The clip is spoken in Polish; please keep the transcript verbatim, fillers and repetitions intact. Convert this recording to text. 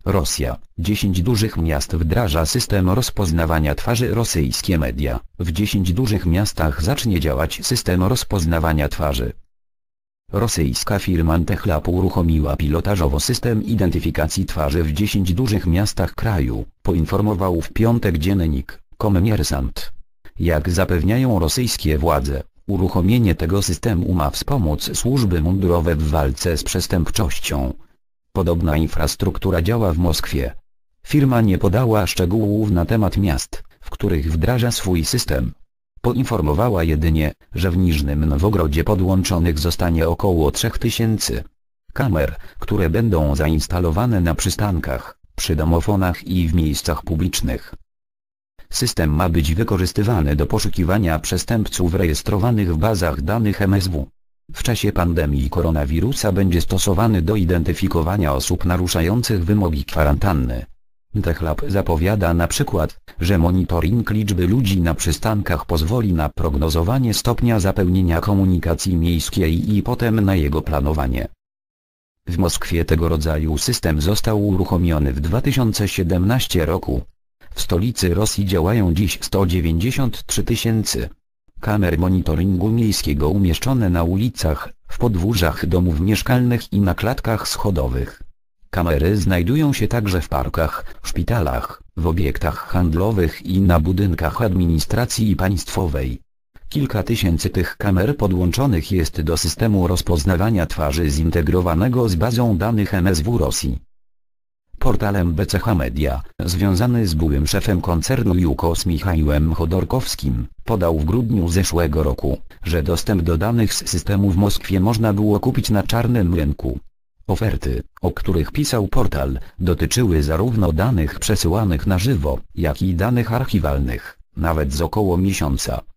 Rosja. dziesięć dużych miast wdraża system rozpoznawania twarzy. Rosyjskie media. W dziesięciu dużych miastach zacznie działać system rozpoznawania twarzy. Rosyjska firma Techlab uruchomiła pilotażowo system identyfikacji twarzy w dziesięciu dużych miastach kraju, poinformował w piątek dziennik Kommersant. Jak zapewniają rosyjskie władze, uruchomienie tego systemu ma wspomóc służby mundurowe w walce z przestępczością. Podobna infrastruktura działa w Moskwie. Firma nie podała szczegółów na temat miast, w których wdraża swój system. Poinformowała jedynie, że w Niżnym Nowogrodzie podłączonych zostanie około trzech tysięcy kamer, które będą zainstalowane na przystankach, przy domofonach i w miejscach publicznych. System ma być wykorzystywany do poszukiwania przestępców rejestrowanych w bazach danych M S W. W czasie pandemii koronawirusa będzie stosowany do identyfikowania osób naruszających wymogi kwarantanny. Techlab zapowiada na przykład, że monitoring liczby ludzi na przystankach pozwoli na prognozowanie stopnia zapełnienia komunikacji miejskiej i potem na jego planowanie. W Moskwie tego rodzaju system został uruchomiony w dwa tysiące siedemnastym roku. W stolicy Rosji działają dziś sto dziewięćdziesiąt trzy tysięcy kamer monitoringu miejskiego umieszczone na ulicach, w podwórzach domów mieszkalnych i na klatkach schodowych. Kamery znajdują się także w parkach, szpitalach, w obiektach handlowych i na budynkach administracji państwowej. Kilka tysięcy tych kamer podłączonych jest do systemu rozpoznawania twarzy zintegrowanego z bazą danych M S W Rosji. Portal M B C H Media, związany z byłym szefem koncernu Jukos Michałem Chodorkowskim, podał w grudniu zeszłego roku, że dostęp do danych z systemu w Moskwie można było kupić na czarnym rynku. Oferty, o których pisał portal, dotyczyły zarówno danych przesyłanych na żywo, jak i danych archiwalnych, nawet z około miesiąca.